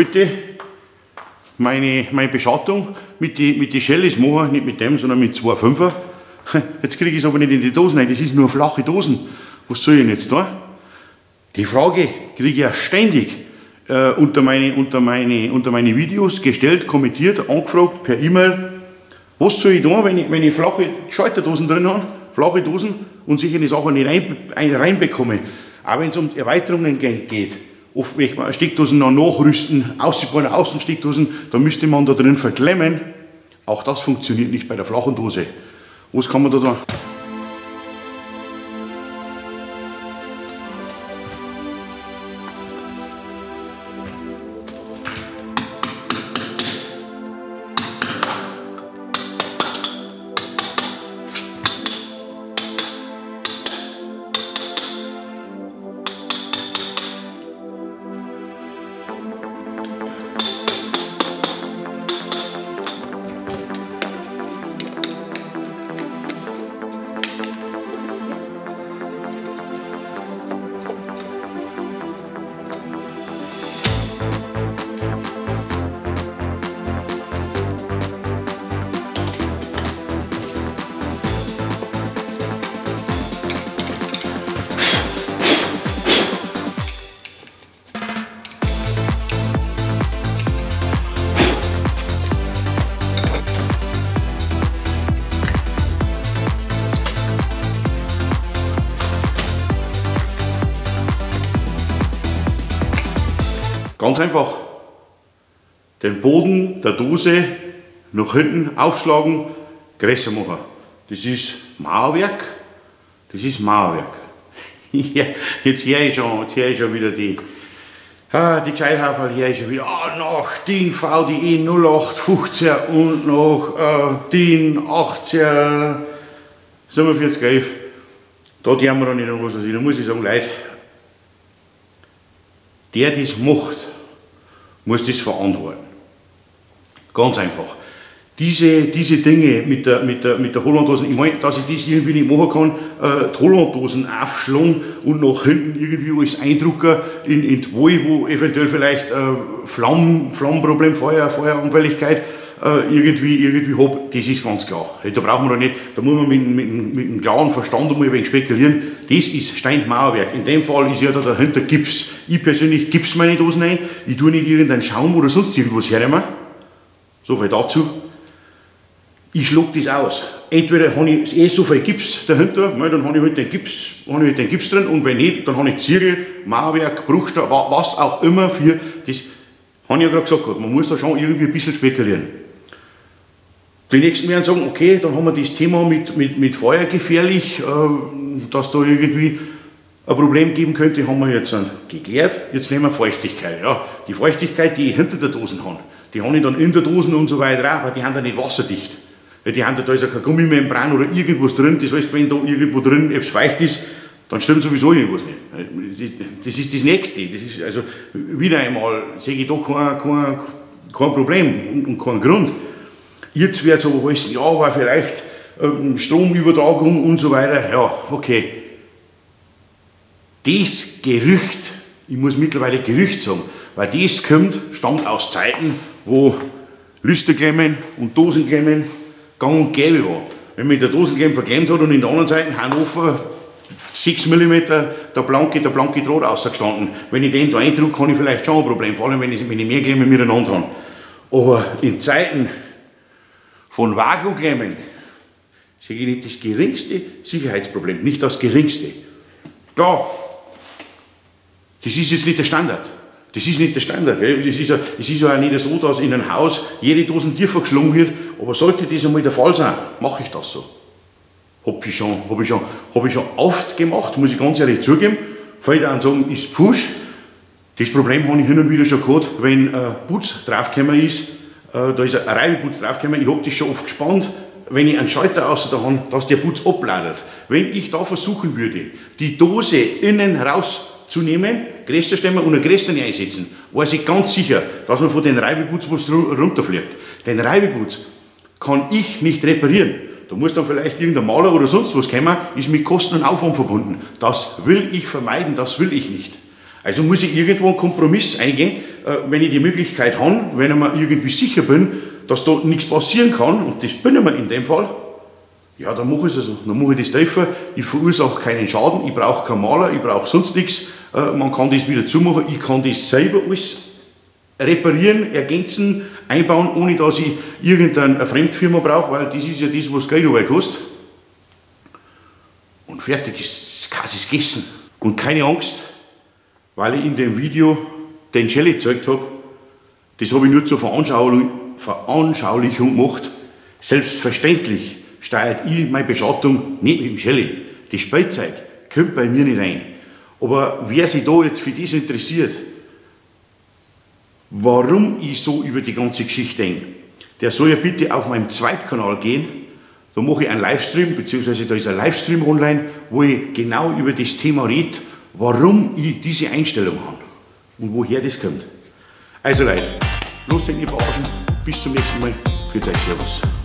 wollte meine Beschattung mit die Shellies machen, nicht mit dem, sondern mit 2,5er. Jetzt kriege ich es aber nicht in die Dosen rein, das ist nur flache Dosen. Was soll ich denn jetzt da? Die Frage kriege ich ja ständig unter meine Videos gestellt, kommentiert, angefragt, per E-Mail. Was soll ich da, wenn ich flache Schalterdosen drin habe, flache Dosen und sicher die Sachen nicht reinbekomme? Auch wenn es um Erweiterungen geht. Oft möchte man Steckdosen noch nachrüsten, ausziehbare Außensteckdosen, da müsste man da drin verklemmen. Auch das funktioniert nicht bei der flachen Dose. Was kann man da tun? Ganz einfach, den Boden der Dose nach hinten aufschlagen, größer machen. Das ist Mauerwerk, das ist Mauerwerk. Ja, jetzt höre ich schon wieder die Gescheithauferl, höre ich schon wieder, nach DIN VDE 0815 und nach DIN 18 4711. Da dürfen wir doch nicht an was sehen. Da muss ich sagen, Leute, der das macht, muss das verantworten. Ganz einfach. Diese Dinge mit der Hollanddosen, ich meine, dass ich das irgendwie nicht machen kann, die Hollanddosen aufschlagen und nach hinten irgendwie alles eindrucken in die Wall, wo eventuell vielleicht Flammenproblem, Feueranfälligkeit irgendwie habe, das ist ganz klar. Da brauchen wir doch nicht, da muss man mit einem klaren Verstand mal ein wenig spekulieren. Das ist Steinmauerwerk. In dem Fall ist ja da dahinter Gips. Ich persönlich gipse meine Dosen ein, ich tue nicht irgendeinen Schaum oder sonst irgendwas hernehmen. So viel dazu. Ich schluck das aus. Entweder habe ich so viel Gips dahinter, dann habe ich halt den Gips drin, und wenn nicht, dann habe ich Ziegel, Mauerwerk, Bruchstein, was auch immer für das. Habe ich ja gerade gesagt, man muss da schon irgendwie ein bisschen spekulieren. Die nächsten werden sagen, okay, dann haben wir das Thema mit Feuer gefährlich, dass da irgendwie ein Problem geben könnte, haben wir jetzt geklärt. Jetzt nehmen wir Feuchtigkeit. Ja, die Feuchtigkeit, die ich hinter der Dose habe, die habe ich dann in der Dose und so weiter auch, aber die haben da nicht wasserdicht. Die haben da ist ja kein Gummimembran oder irgendwas drin, das heißt, wenn da irgendwo drin etwas feucht ist, dann stimmt sowieso irgendwas nicht. Das ist das Nächste. Das ist also wieder einmal, sehe ich da kein Problem und keinen Grund. Jetzt wird es aber heißen, ja, war vielleicht Stromübertragung und so weiter. Ja, okay. Das Gerücht, ich muss mittlerweile Gerücht sagen, weil das stammt aus Zeiten, wo Lüsterklemmen und Dosenklemmen gang und gäbe war. Wenn man mit der Dosenklemm verklemmt hat und in der anderen Seite Hannover 6 mm der blanke Draht rausgestanden. Wenn ich den da eindrücke, kann ich vielleicht schon ein Problem, vor allem wenn ich mehr Klemmen miteinander habe. Aber in Zeiten von Vakuumklemmen sehe ich nicht das geringste Sicherheitsproblem, nicht das geringste. Klar, das ist jetzt nicht der Standard. Das ist nicht der Standard. Gell? Es ist ja auch nicht so, dass in einem Haus jede Dose tiefer geschlagen wird, aber sollte das einmal der Fall sein, mache ich das so. Hab ich schon oft gemacht, muss ich ganz ehrlich zugeben. Viele auch sagen, ist Pfusch. Das Problem habe ich hin und wieder schon gehabt, wenn Putz draufgekommen ist, da ist ein Reibeputz draufgekommen, ich habe das schon oft gespannt, wenn ich einen Schalter außer da habe, dass der Putz abladert. Wenn ich da versuchen würde, die Dose innen rauszunehmen, größer stemmen und einen größeren einsetzen, weiß ich ganz sicher, dass man von den Reibeputz was runterfliegt. Den Reibeputz kann ich nicht reparieren. Da muss dann vielleicht irgendein Maler oder sonst was kommen, ist mit Kosten und Aufwand verbunden. Das will ich vermeiden, das will ich nicht. Also muss ich irgendwo einen Kompromiss eingehen, wenn ich die Möglichkeit habe, wenn ich mir irgendwie sicher bin, dass da nichts passieren kann, und das bin ich mir in dem Fall, ja, dann mache ich es so. Dann mache ich das Treffer, ich verursache keinen Schaden, ich brauche keinen Maler, ich brauche sonst nichts. Man kann das wieder zumachen, ich kann das selber alles reparieren, ergänzen, einbauen, ohne dass ich irgendeine Fremdfirma brauche, weil das ist ja das, was Geld dabei kostet. Und fertig ist es gegessen. Und keine Angst, weil ich in dem Video den Shelly gezeigt habe, das habe ich nur zur Veranschaulichung gemacht. Selbstverständlich steuert ich meine Beschattung nicht mit dem Shelly. Das Spielzeug kommt bei mir nicht rein. Aber wer sich da jetzt für das interessiert, warum ich so über die ganze Geschichte denke, der soll ja bitte auf meinem Zweitkanal gehen. Da mache ich einen Livestream, beziehungsweise da ist ein Livestream online, wo ich genau über das Thema rede, warum ich diese Einstellung habe und woher das kommt. Also Leute, los den verarschen. Bis zum nächsten Mal. Für euch, Servus.